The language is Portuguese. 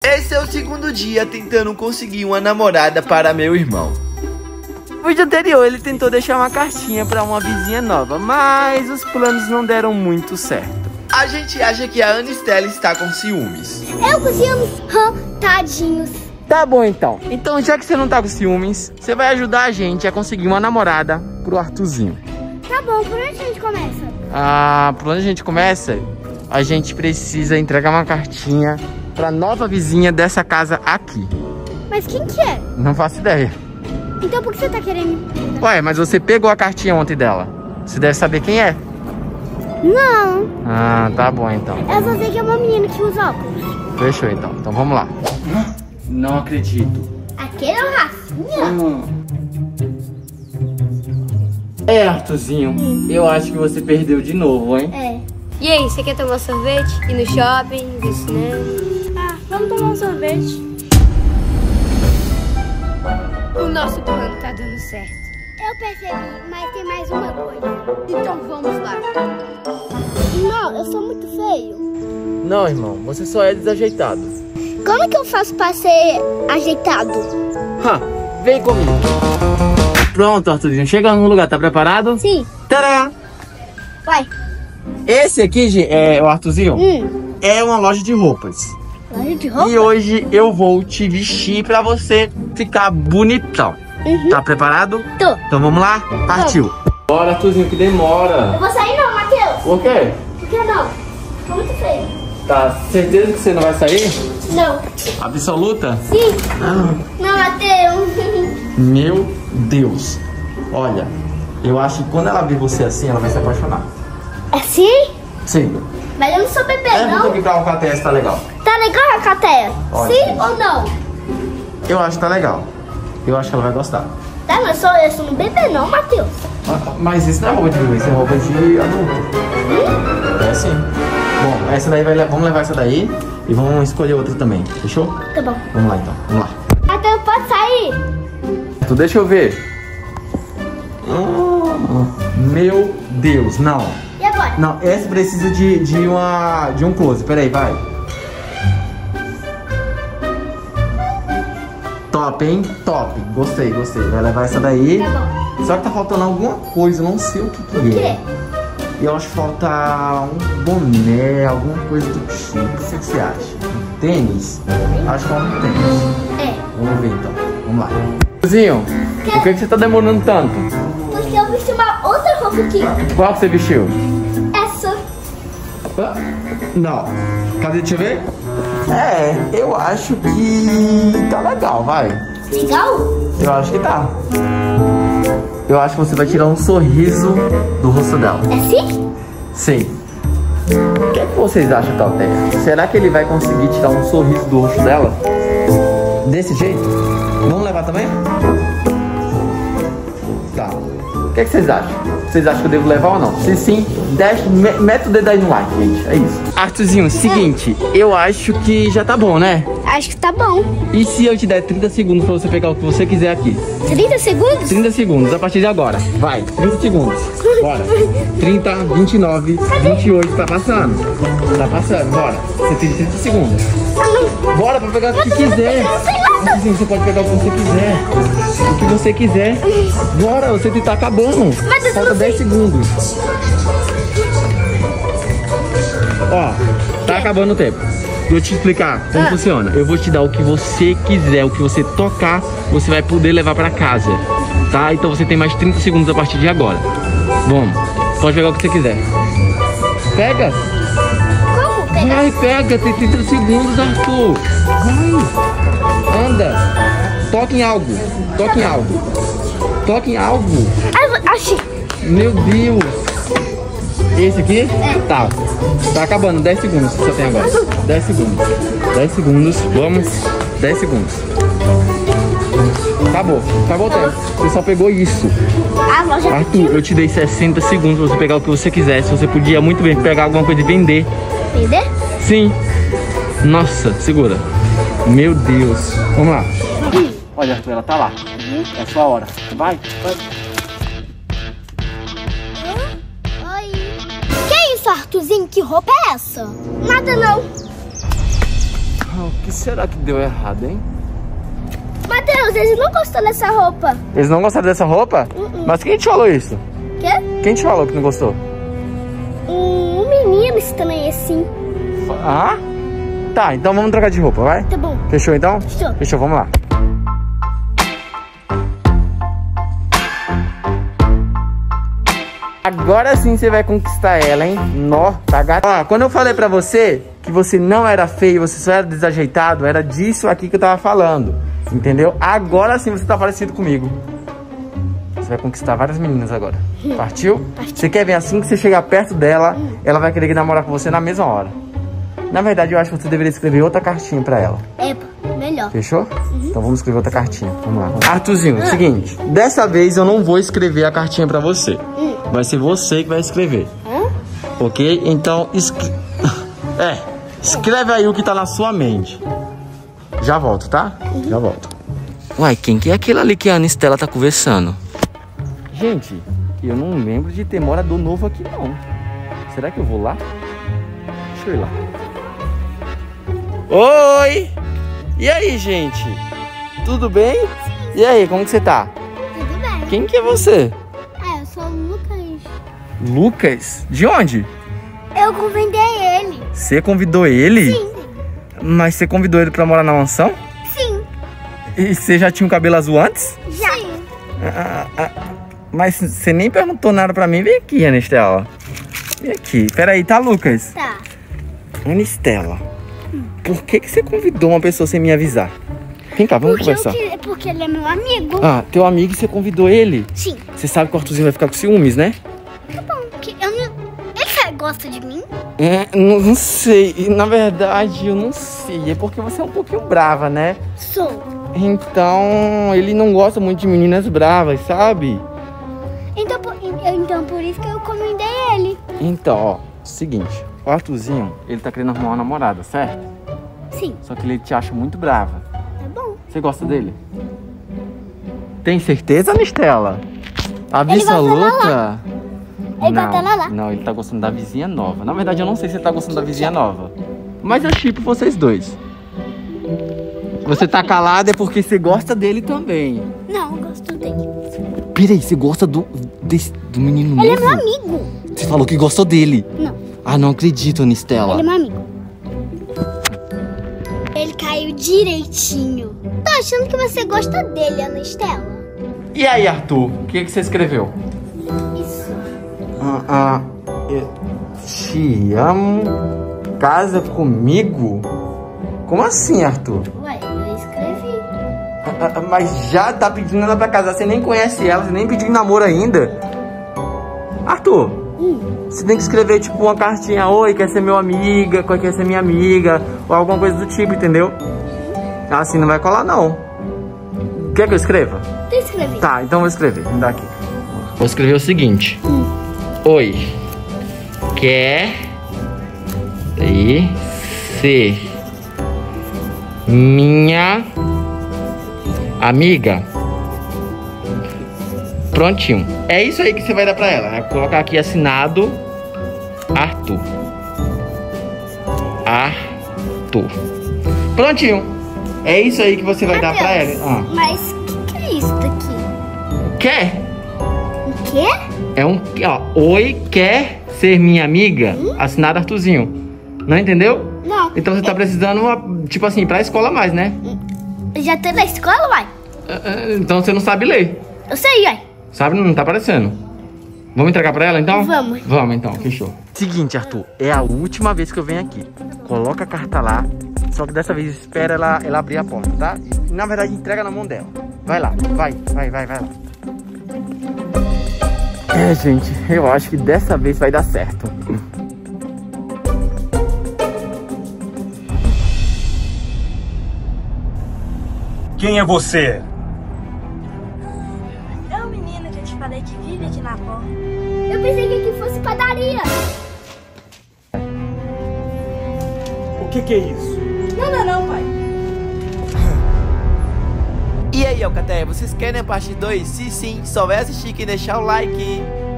Esse é o segundo dia tentando conseguir uma namorada para meu irmão. No vídeo anterior ele tentou deixar uma cartinha para uma vizinha nova, mas os planos não deram muito certo. A gente acha que a Ana Estela está com ciúmes. Eu com ciúmes? Tadinhos. Tá bom então. Então já que você não tá com ciúmes, você vai ajudar a gente a conseguir uma namorada pro Arthurzinho. Tá bom, por onde a gente começa? Por onde a gente começa? A gente precisa entregar uma cartinha pra nova vizinha dessa casa aqui. Mas quem que é? Não faço ideia. Então por que você tá querendo? Ué, mas você pegou a cartinha ontem dela. Você deve saber quem é. Não. Tá bom então. Eu só sei que é uma menina que usa óculos. Fechou então. Então vamos lá. Não acredito. Aquele é o Rafinha? Arthurzinho, eu acho que você perdeu de novo, hein? É. E aí, você quer tomar sorvete? Ir no shopping, ir no cinema? Vamos tomar um sorvete. O nosso plano tá dando certo. Eu percebi, mas tem mais uma coisa. Então vamos lá. Não, eu sou muito feio. Não, irmão, você só é desajeitado. Como que eu faço pra ser ajeitado? Vem comigo. Pronto, Arthurzinho, chega no lugar, tá preparado? Sim. Tadá! Vai. Esse aqui, o Arthurzinho, é uma loja de roupas. Loja de roupa? E hoje eu vou te vestir pra você ficar bonitão. Tá preparado? Tô. Então vamos lá? Partiu. Bora, Arthurzinho, que demora. Eu vou sair não, Matheus. Por quê? Por que não? Tô muito feio. Tá certeza que você não vai sair? Não. Absoluta? Sim. Não, Matheus. Meu Deus. Olha, eu acho que quando ela ver você assim, ela vai se apaixonar. Assim? Sim. Mas eu não sou bebê, Pergunta não. aqui pra Alcateia se tá legal. Tá legal a cateia? Olha. Sim ou não? Eu acho que tá legal. Eu acho que ela vai gostar. Tá, mas eu sou um bebê não, Matheus. Mas isso não é roupa de bebê, isso é roupa de adulto. É sim. Bom, essa daí vamos levar essa daí e vamos escolher outra também. Fechou? Tá bom. Vamos lá então. Vamos lá. Matheus, pode sair? Tu deixa eu ver. Meu Deus, não. E agora? Não, essa precisa de um close. Peraí, vai. Top, hein? Top. Gostei. Vai levar essa daí. Tá bom. Só que tá faltando alguma coisa, eu não sei o que O é. quê? E eu acho que falta um boné, alguma coisa do tipo. O que você acha? Um tênis? Acho que é um tênis. Vamos ver então. Vamos lá. Zinho, por que você tá demorando tanto? Porque eu vesti uma outra roupa aqui. Qual que você vestiu? Essa. Não. Cadê? Deixa eu ver. Eu acho que tá legal, vai. Legal? Eu acho que tá. Eu acho que você vai tirar um sorriso do rosto dela. É assim? Sim. O que vocês acham, Talteia? Será que ele vai conseguir tirar um sorriso do rosto dela? Desse jeito? Vamos levar também? Tá. O que vocês acham? Vocês acham que eu devo levar ou não? Se sim, mete o dedo aí no like, gente. É isso. Arthurzinho, seguinte, eu acho que já tá bom, né? Acho que tá bom. E se eu te der 30 segundos pra você pegar o que você quiser aqui? 30 segundos? 30 segundos, a partir de agora. Vai, 30 segundos. Bora. 30, 29, 28, tá passando. Tá passando, bora. Você tem 30 segundos. Bora pra pegar o que quiser. Arthurzinho, você pode pegar o que você quiser. O que você quiser. Bora, você tá acabando. Falta 10 segundos. Ó, tá acabando o tempo. Vou te explicar como funciona. Eu vou te dar o que você quiser, o que você tocar, você vai poder levar pra casa. Tá? Então você tem mais 30 segundos a partir de agora. Bom, pode pegar o que você quiser. Pega! Como pegar? Vai, pega, tem 30 segundos, Arthur. Vai! Anda! Toca em algo. Toca em algo. Toca em algo. Achei. Meu Deus! Esse aqui? Tá. Tá acabando, 10 segundos que só tem agora. 10 segundos. 10 segundos, vamos. 10 segundos. Acabou, acabou o tempo. Você só pegou isso. Arthur, eu te dei 60 segundos pra você pegar o que você quisesse. Você podia muito bem pegar alguma coisa e vender. Vender? Sim. Nossa, segura. Meu Deus. Vamos lá. Olha, Arthur, ela tá lá. É a sua hora. Vai, vai. Oi. Que isso, Arthurzinho? Que roupa é essa? Nada não. O que será que deu errado, hein? Matheus, eles não gostou dessa roupa. Eles não gostaram dessa roupa? Mas quem te falou isso? Quê? Quem te falou que não gostou? Um menino estranho assim. Ah? Tá, então vamos trocar de roupa, vai? Tá bom. Fechou então? Fechou. Fechou, vamos lá. Agora sim você vai conquistar ela, hein? Nó, tá gato. Ó, quando eu falei pra você que você não era feio, você só era desajeitado, era disso aqui que eu tava falando. Entendeu? Agora sim você tá parecido comigo. Você vai conquistar várias meninas agora. Partiu? Você quer ver assim que você chegar perto dela, ela vai querer namorar com você na mesma hora. Na verdade, eu acho que você deveria escrever outra cartinha pra ela. Epa, melhor. Fechou? Então vamos escrever outra cartinha. Vamos lá. Arthurzinho, seguinte. Dessa vez eu não vou escrever a cartinha pra você. Vai ser você que vai escrever. Ok? Então, escreve aí o que tá na sua mente. Já volto, tá? Já volto. Uai, quem que é aquele ali que a Ana Estela tá conversando? Gente, eu não lembro de ter morador novo aqui, não. Será que eu vou lá? Deixa eu ir lá. Oi! E aí, gente? Tudo bem? E aí, como que você tá? Tudo bem. Quem que é você? Eu sou o Lucas. Lucas? De onde? Eu convidei ele. Você convidou ele? Sim. Mas você convidou ele pra morar na mansão? Sim. E você já tinha um cabelo azul antes? Já. Mas você nem perguntou nada pra mim. Vem aqui, Ana Estela. Vem aqui. Peraí, tá, Lucas? Tá. Ana Estela, por que você convidou uma pessoa sem me avisar? Vem cá, vamos conversar. Porque ele é meu amigo. Ah, teu amigo e você convidou ele? Sim. Você sabe que o Arthurzinho vai ficar com ciúmes, né? Tá bom. Ele gosta de mim? Não sei. E, na verdade, eu não sei. É porque você é um pouquinho brava, né? Sou. Então, ele não gosta muito de meninas bravas, sabe? Então por isso que eu convidei ele. Então, ó, seguinte. O Arthurzinho, ele tá querendo arrumar uma namorada, certo? Sim. Só que ele te acha muito brava. Tá bom. Você gosta dele? Tem certeza, Nistela? Ele Absoluta? gosta da Lala? Não, ele tá gostando da vizinha nova. Na verdade, eu não sei se ele tá gostando da vizinha nova. Mas eu chipo vocês dois. Você tá calado é porque você gosta dele também. Não, eu gosto dele. Peraí, você gosta do menino novo? Ele é meu amigo. Você falou que gostou dele. Não. Ah, não acredito, Nistela. Ele é meu amigo. Ele caiu direitinho. Tô achando que você gosta dele, Ana Estela. E aí, Arthur? O que você escreveu? Isso. Eu te amo. Casa comigo? Como assim, Arthur? Ué, eu escrevi. Mas já tá pedindo ela pra casar. Você nem conhece ela, você nem pediu namoro ainda. Arthur, você tem que escrever tipo uma cartinha. Oi, quer ser meu amiga, quer ser minha amiga, ou alguma coisa do tipo, entendeu? Assim não vai colar, não. Quer que eu escreva? Tu escreveu? Tá, então vou escrever. Me dá aqui. Vou escrever o seguinte. Oi, quer ser minha amiga? Prontinho. É isso aí que você vai dar pra ela. Vai colocar aqui assinado Arthur. Arthur. Prontinho. É isso aí que você vai dar pra ela. Mas o que é isso daqui? Quer? O quê? É um... Ó, oi, quer ser minha amiga? Assinado Arthurzinho. Não entendeu? Não. Então você tá precisando, tipo assim, ir pra escola mais, né? Já tô na escola, vai? Então você não sabe ler. Eu sei, vai. Sabe? Não tá aparecendo. Vamos entregar pra ela, então? Vamos. Vamos, então. Fechou. Seguinte, Arthur. É a última vez que eu venho aqui. Coloca a carta lá. Só que dessa vez espera ela abrir a porta, tá? E, na verdade, entrega na mão dela. Vai lá. Vai lá. Gente. Eu acho que dessa vez vai dar certo. Quem é você? É o menino que eu te falei que vive aqui na porta. Eu pensei que aqui fosse padaria. O que é isso? Não, pai. E aí, Alcateia, vocês querem a parte 2? Se sim, só vai assistir e deixar o like.